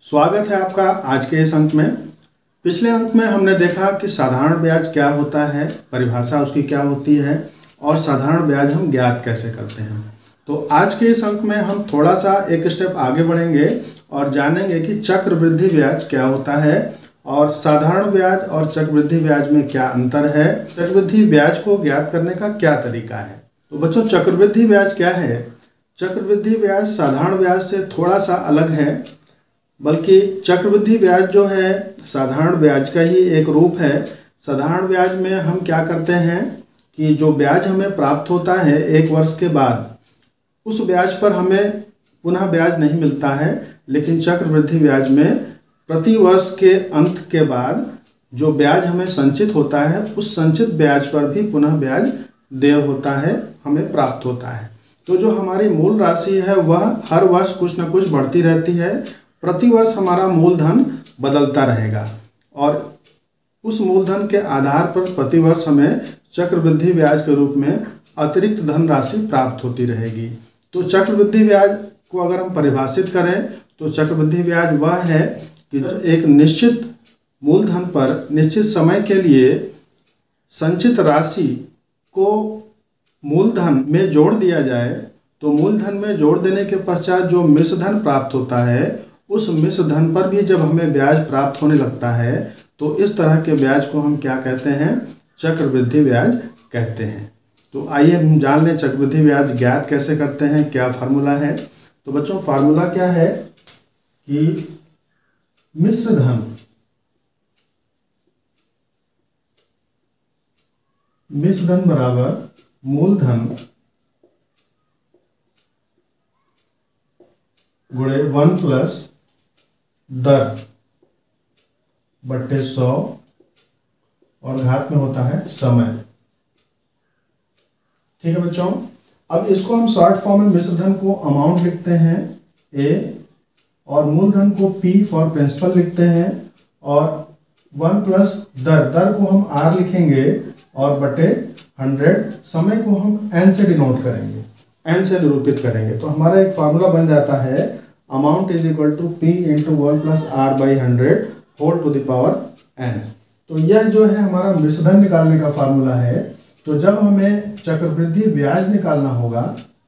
स्वागत है आपका आज के इस अंक में। पिछले अंक में हमने देखा कि साधारण ब्याज क्या होता है, परिभाषा उसकी क्या होती है और साधारण ब्याज हम ज्ञात कैसे करते हैं। तो आज के इस अंक में हम थोड़ा सा एक स्टेप आगे बढ़ेंगे और जानेंगे कि चक्रवृद्धि ब्याज क्या होता है और साधारण ब्याज और चक्रवृद्धि ब्याज में क्या अंतर है, चक्रवृद्धि ब्याज को ज्ञात करने का क्या तरीका है। तो बच्चों, चक्रवृद्धि ब्याज क्या है? चक्रवृद्धि ब्याज साधारण ब्याज से थोड़ा सा अलग है, बल्कि चक्रवृद्धि ब्याज जो है साधारण ब्याज का ही एक रूप है। साधारण ब्याज में हम क्या करते हैं कि जो ब्याज हमें प्राप्त होता है 1 वर्ष के बाद, उस ब्याज पर हमें पुनः ब्याज नहीं मिलता है, लेकिन चक्रवृद्धि ब्याज में प्रति वर्ष के अंत के बाद जो ब्याज हमें संचित होता है, उस संचित ब्याज पर भी पुनः ब्याज देय होता है, हमें प्राप्त होता है। तो जो हमारी मूल राशि है वह हर वर्ष कुछ न कुछ बढ़ती रहती है। प्रति वर्ष हमारा मूलधन बदलता रहेगा और उस मूलधन के आधार पर प्रति वर्ष हमें चक्रवृद्धि ब्याज के रूप में अतिरिक्त धनराशि प्राप्त होती रहेगी। तो चक्रवृद्धि ब्याज को अगर हम परिभाषित करें तो चक्रवृद्धि ब्याज वह है कि एक निश्चित मूलधन पर निश्चित समय के लिए संचित राशि को मूलधन में जोड़ दिया जाए, तो मूलधन में जोड़ देने के पश्चात जो मिश्रधन प्राप्त होता है, उस मिश्रधन पर भी जब हमें ब्याज प्राप्त होने लगता है, तो इस तरह के ब्याज को हम क्या कहते हैं? चक्रवृद्धि ब्याज कहते हैं। तो आइए हम जान लें चक्रवृद्धि ब्याज ज्ञात कैसे करते हैं, क्या फार्मूला है। तो बच्चों, फार्मूला क्या है कि मिश्रधन बराबर मूलधन गुणे 1 प्लस दर बट्टे 100 और घात में होता है समय। ठीक है बच्चों, अब इसको हम शॉर्ट फॉर्म में मिश्रधन को अमाउंट लिखते हैं A और मूलधन को P फॉर प्रिंसिपल लिखते हैं और 1 प्लस दर को हम R लिखेंगे और बटे 100 समय को हम N से डिनोट करेंगे, N से निरूपित करेंगे। तो हमारा एक फार्मूला बन जाता है amount is equal to P into 1 plus R by 100 whole to the power N। तो यह जो है हमारा मिश्रधन निकालने का फार्मूला है। तो जब हमें चक्रवृद्धि ब्याज निकालना होगा,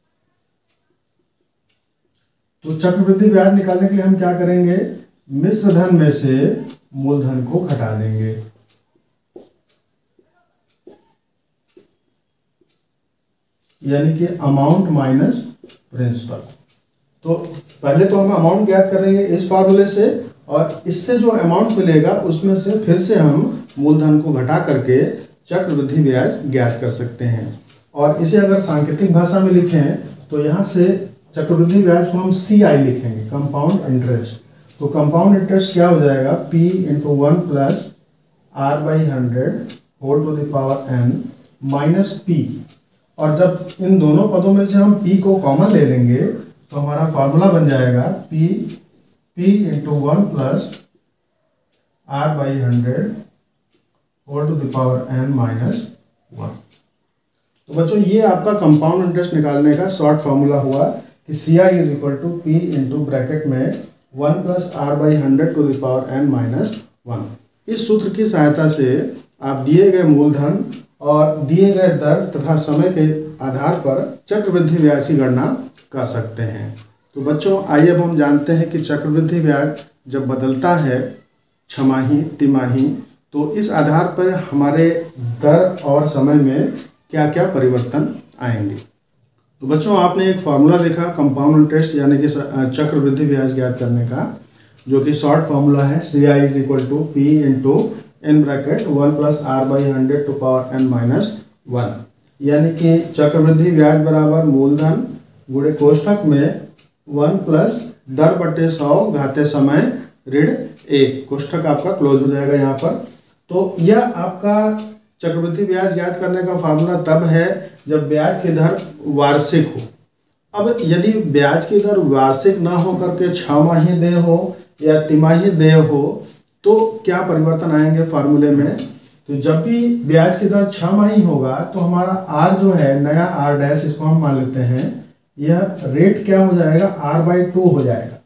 तो चक्रवृद्धि ब्याज निकालने के लिए हम क्या करेंगे? मिश्रधन में से मूलधन को घटा देंगे। यानी कि अमाउंट माइनस प्रिंसिपल। तो पहले तो हम अमाउंट ज्ञात करेंगे इस फार्मूले से और इससे जो अमाउंट मिलेगा उसमें से फिर से हम मूलधन को घटा करके चक्रवृद्धि ब्याज ज्ञात कर सकते हैं। और इसे अगर सांकेतिक भाषा में लिखें तो यहाँ से चक्रवृद्धि ब्याज को हम CI लिखेंगे, कंपाउंड इंटरेस्ट। तो कंपाउंड इंटरेस्ट क्या हो जाएगा? P into 1 plus R by 100 whole to the power N minus P। और जब इन दोनों पदों में से हम P को कॉमन ले लेंगे तो हमारा फार्मूला बन जाएगा P into 1 plus R by 100 whole to the power N minus 1। तो बच्चों, ये आपका कंपाउंड इंटरेस्ट निकालने का शॉर्ट फार्मूला हुआ कि CI is equal to P into bracket में 1 plus R by 100 to the power N minus 1। इस सूत्र की सहायता से आप दिए गए मूलधन और दिए गए दर तथा समय के आधार पर चक्रवृद्धि ब्याज की गणना कर सकते हैं। तो बच्चों, आइए अब हम जानते हैं कि चक्रवृद्धि ब्याज जब बदलता है छमाही तिमाही, तो इस आधार पर हमारे दर और समय में क्या क्या परिवर्तन आएंगे। तो बच्चों, आपने एक फार्मूला देखा कंपाउंड इंटरेस्ट यानी कि चक्रवृद्धि ब्याज ज्ञात करने का, जो कि शॉर्ट फार्मूला है CI is equal to P into in bracket 1 plus R by 100 to power N minus 1। यानी कि चक्रवृद्धि ब्याज बराबर मूलधन गुणे कोष्ठक में 1 प्लस दर बटे 100 घाते समय ऋण 1। कोष्ठक आपका क्लोज हो जाएगा यहाँ पर। तो यह आपका चक्रवृद्धि ब्याज ज्ञात करने का फार्मूला तब है जब ब्याज की दर वार्षिक हो। अब यदि ब्याज की दर वार्षिक ना हो करके 6 माही देय हो या तिमाही देय हो, तो क्या परिवर्तन आएंगे फार्मूले में? तो जब भी ब्याज की दर 6 माही होगा तो हमारा R जो है नया R डैश, इसको हम मान लेते हैं, यह रेट क्या हो जाएगा? R बाई 2 हो जाएगा।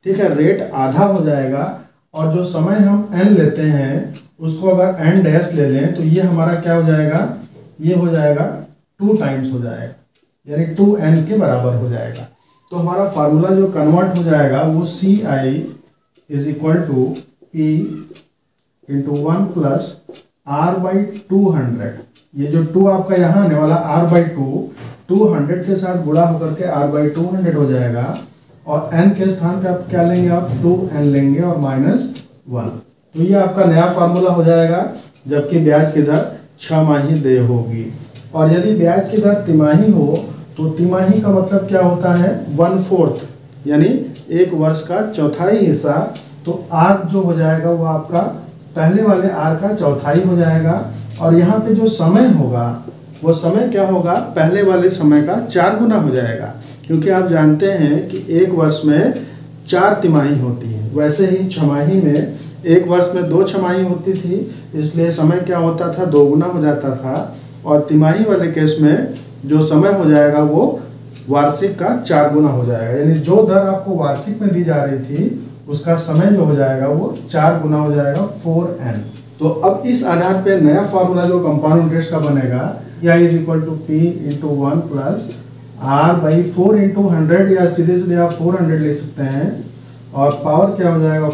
ठीक है, रेट आधा हो जाएगा और जो समय हम n लेते हैं उसको अगर n डैश ले लें तो ये हमारा क्या हो जाएगा, ये हो जाएगा 2 टाइम्स हो जाएगा, यानी 2n के बराबर हो जाएगा। तो हमारा फार्मूला जो कन्वर्ट हो जाएगा वो CI is equal to P into 1 plus R/200। ये जो 2 आपका यहाँ आने वाला R/2 200 के साथ गुणा होकर के R/200 हो जाएगा और n के स्थान पे आप क्या लेंगे, आप 2n लेंगे और -1। तो ये आपका नया फार्मूला हो जाएगा, जबकि ब्याज की दर 6 माही देय होगी। और यदि ब्याज की दर तिमाही हो तो तिमाही का मतलब क्या होता है, 1/4, यानी 1 वर्ष का चौथाई हिस्सा। तो R जो हो जाएगा वो आपका पहले वाले R का चौथाई हो जाएगा और यहाँ पे जो समय होगा वो समय क्या होगा, पहले वाले समय का 4 गुना हो जाएगा, क्योंकि आप जानते हैं कि 1 वर्ष में 4 तिमाही होती है। वैसे ही छमाही में 1 वर्ष में 2 छमाही होती थी, इसलिए समय क्या होता था, 2 गुना हो जाता था। और तिमाही वाले केस में जो समय हो जाएगा वो वार्षिक का 4 गुना हो जाएगा, यानी जो दर आपको वार्षिक में दी जा रही थी उसका समय जो हो जाएगा वो 4 गुना हो जाएगा, 4n। तो अब इस आधार पे नया फार्मूला जो कंपाउंड इंटरेस्ट का बनेगा, या is equal to P into 1 plus R/4 into 100, या सीधे सीधे आप 400 ले सकते हैं और पावर क्या हो जाएगा,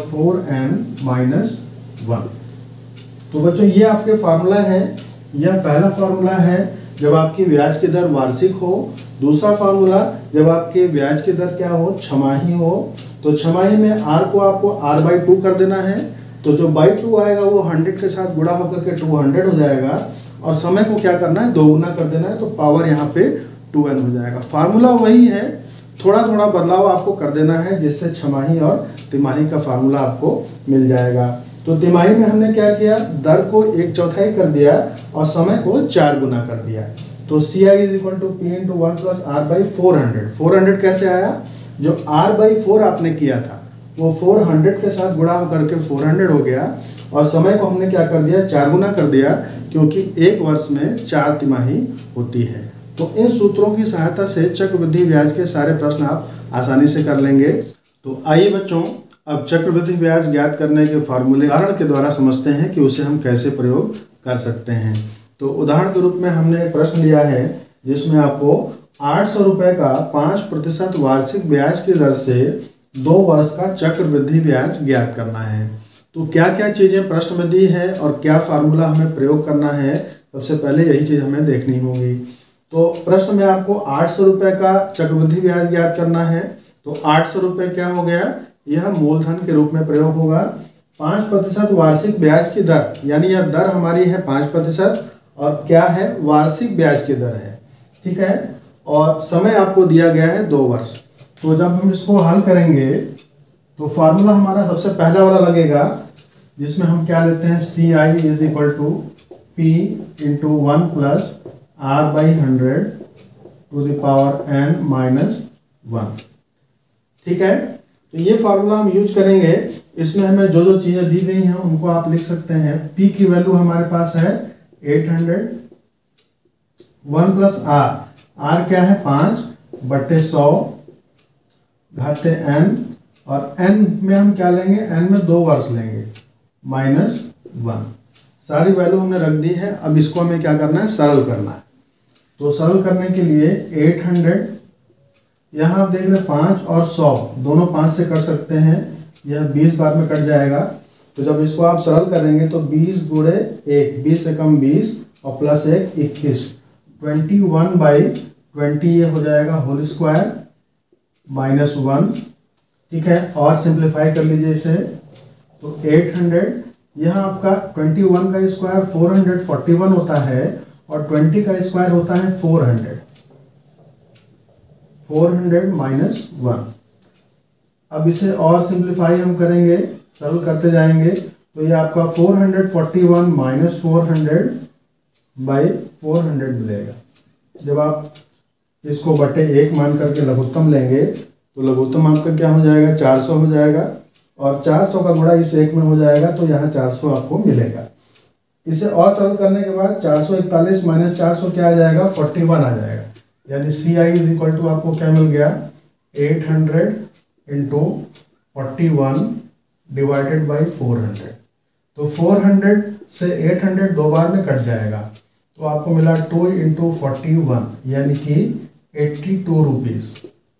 4n-1। तो बच्चों ये आपके फार्मूला है। यह पहला फार्मूला है जब आपकी ब्याज की दर वार्षिक हो। दूसरा फार्मूला जब आपके ब्याज की दर क्या हो, छमाही हो। तो छमाही में R को आपको R/2 कर देना है, तो जो बाई 2 आएगा वो 100 के साथ गुणा होकर के 200 हो जाएगा और समय को क्या करना है, 2 गुना कर देना है, तो पावर यहाँ पे 2n हो जाएगा। फार्मूला वही है, थोड़ा थोड़ा बदलाव आपको कर देना है, जिससे छमाही और तिमाही का फार्मूला आपको मिल जाएगा। तो तिमाही में हमने क्या किया, दर को 1/4 कर दिया और समय को 4 गुना कर दिया। तो CI is equal to P into 1 plus R/400। 400 कैसे आया, जो R/4 आपने किया था वो 400 के साथ गुणा होकर के 400 हो गया और समय को हमने क्या कर दिया, 4 गुना कर दिया, क्योंकि 1 वर्ष में 4 तिमाही होती है। तो इन सूत्रों की सहायता से चक्रवृद्धि ब्याज के सारे प्रश्न आप आसानी से कर लेंगे। तो आइए बच्चों, अब चक्रवृद्धि ब्याज ज्ञात करने के फार्मूले उदाहरण के द्वारा समझते हैं कि उसे हम कैसे प्रयोग कर सकते हैं। तो उदाहरण के रूप में हमने एक प्रश्न लिया है जिसमें आपको 800 रुपये का 5% वार्षिक ब्याज की दर से 2 वर्ष का चक्रवृद्धि ब्याज ज्ञात करना है। तो क्या क्या चीज़ें प्रश्न में दी है और क्या फार्मूला हमें प्रयोग करना है, सबसे पहले यही चीज़ हमें देखनी होगी। तो प्रश्न में आपको 800 रुपये का चक्रवृद्धि ब्याज ज्ञात करना है। तो 800 रुपये क्या हो गया, यह मूलधन के रूप में प्रयोग होगा। 5% वार्षिक ब्याज की दर, यानी यह दर हमारी है 5% और क्या है, वार्षिक ब्याज की दर है, ठीक है। और समय आपको दिया गया है 2 वर्ष। तो जब हम इसको हल करेंगे तो फार्मूला हमारा सबसे पहला वाला लगेगा, जिसमें हम क्या लेते हैं, CI is equal to P into 1 plus R/100 to the power n-1, ठीक है। तो ये फार्मूला हम यूज करेंगे। इसमें हमें जो जो चीज़ें दी गई हैं उनको आप लिख सकते हैं। P की वैल्यू हमारे पास है 800, 1 प्लस R क्या है, 5/100 घाते n, और n में हम क्या लेंगे, n में 2 वर्ष लेंगे, -1। सारी वैल्यू हमने रख दी है। अब इसको हमें क्या करना है, सरल करना है। तो सरल करने के लिए 800, यहाँ आप देख रहे हैं 5 और 100 दोनों 5 से कट सकते हैं, यह 20 बार में कट जाएगा। तो जब इसको आप सरल करेंगे तो 20 गुणे 1, 20 से कम 20 और प्लस 1 21, 21/20 ये हो जाएगा होल स्क्वायर -1, ठीक है। और सिंप्लीफाई कर लीजिए इसे। तो 800, यहाँ आपका 21 का स्क्वायर 441 होता है और 20 का स्क्वायर होता है 400 -1। अब इसे और सिंप्लीफाई हम करेंगे, सरल करते जाएंगे। तो ये आपका 441 - 400/400 मिलेगा। जब आप इसको बटे 1 मान करके लघुत्तम लेंगे तो लघुत्तम आपका क्या हो जाएगा, 400 हो जाएगा और 400 का गुणा इस 1 में हो जाएगा, तो यहाँ 400 आपको मिलेगा। इसे और सरल करने के बाद 441 - 400 क्या आ जाएगा, 41 आ जाएगा। यानी CI इज इक्वल टू आपको क्या मिल गया, 800 इंटू 41 डिवाइडेड बाई 400। तो 400 से 800 दो बार में कट जाएगा, तो आपको मिला 2 इंटू 41 यानी कि 82 रुपीज़।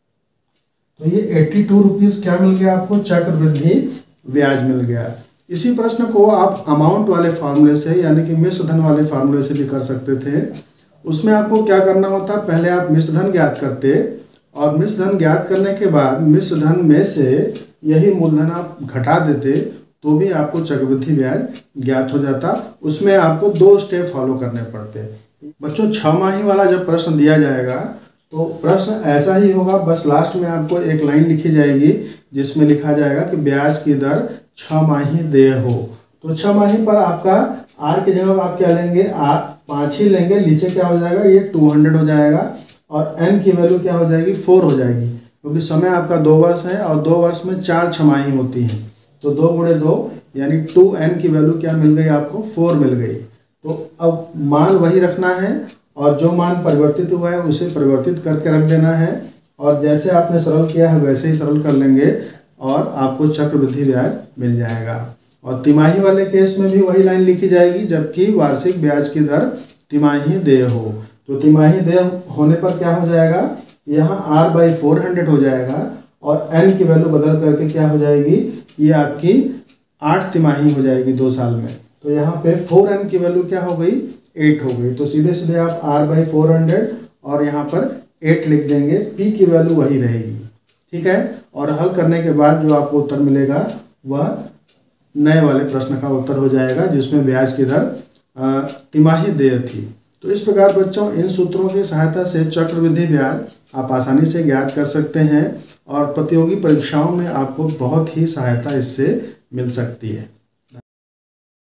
तो ये 82 रुपीज़ क्या मिल गया आपको? चक्रवृद्धि ब्याज मिल गया। इसी प्रश्न को आप अमाउंट वाले फार्मूले से यानी कि मिश्र धन वाले फार्मूले से भी कर सकते थे। उसमें आपको क्या करना होता, पहले आप मिश्र धन ज्ञात करते और मिश्र धन ज्ञात करने के बाद मिश्र धन में से यही मूलधन आप घटा देते तो भी आपको चक्रवृद्धि ब्याज ज्ञात हो जाता। उसमें आपको 2 स्टेप फॉलो करने पड़ते। बच्चों 6 माही वाला जब प्रश्न दिया जाएगा तो प्रश्न ऐसा ही होगा, बस लास्ट में आपको एक लाइन लिखी जाएगी जिसमें लिखा जाएगा कि ब्याज की दर 6 माही देय हो। तो 6 माही पर आपका आर की जगह आप क्या लेंगे? 5 ही लेंगे। नीचे क्या हो जाएगा? ये 200 हो जाएगा और n की वैल्यू क्या हो जाएगी? 4 हो जाएगी, क्योंकि समय आपका 2 वर्ष है और 2 वर्ष में 4 छमाही होती हैं। तो 2 गुणे 2 यानी 2n की वैल्यू क्या मिल गई आपको? 4 मिल गई। तो अब मान वही रखना है और जो मान परिवर्तित हुआ है उसे परिवर्तित करके रख देना है और जैसे आपने सरल किया है वैसे ही सरल कर लेंगे और आपको चक्रवृद्धि ब्याज मिल जाएगा। और तिमाही वाले केस में भी वही लाइन लिखी जाएगी, जबकि वार्षिक ब्याज की दर तिमाही देय हो। तो तिमाही देय होने पर क्या हो जाएगा? यहाँ r/400 हो जाएगा और n की वैल्यू बदल करके क्या हो जाएगी? ये आपकी 8 तिमाही हो जाएगी 2 साल में। तो यहाँ पे 4n की वैल्यू क्या हो गई? 8 हो गई। तो सीधे सीधे आप r/400 और यहाँ पर 8 लिख देंगे, p की वैल्यू वही रहेगी। ठीक है, और हल करने के बाद जो आपको उत्तर मिलेगा वह नए वाले प्रश्न का उत्तर हो जाएगा जिसमें ब्याज की दर तिमाही देय थी। तो इस प्रकार बच्चों इन सूत्रों की सहायता से चक्रवृद्धि ब्याज आप आसानी से ज्ञात कर सकते हैं और प्रतियोगी परीक्षाओं में आपको बहुत ही सहायता इससे मिल सकती है।